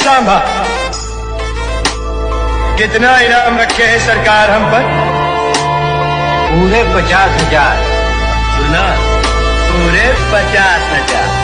सांभा, कितना इनाम रखे है सरकार हम पर? पूरे 50,000। सुना, पूरे 50,000।